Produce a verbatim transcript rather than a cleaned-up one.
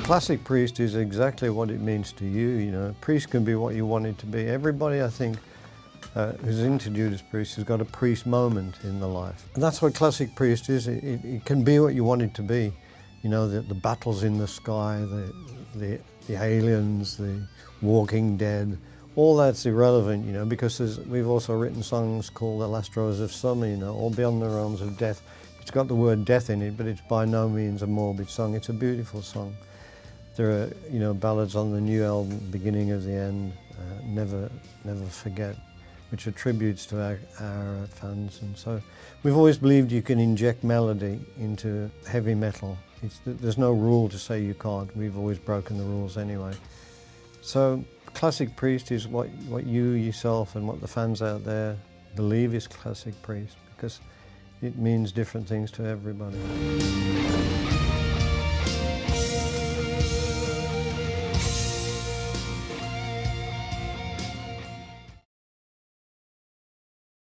Classic Priest is exactly what it means to you, you know. Priest can be what you want it to be. Everybody, I think, uh, who's into Judas Priest has got a priest moment in their life. And that's what Classic Priest is. It, it, it can be what you want it to be. You know, the, the battles in the sky, the, the, the aliens, the Walking Dead, all that's irrelevant, you know, because we've also written songs called The Last Rose of Summer, you know, all beyond the realms of death. It's got the word death in it, but it's by no means a morbid song. It's a beautiful song. There are, you know, ballads on the new album, Beginning of the End, uh, Never Never Forget, which are tributes to our, our fans. And so we've always believed you can inject melody into heavy metal. It's, there's no rule to say you can't. We've always broken the rules anyway. So Classic Priest is what, what you yourself and what the fans out there believe is Classic Priest, because it means different things to everybody.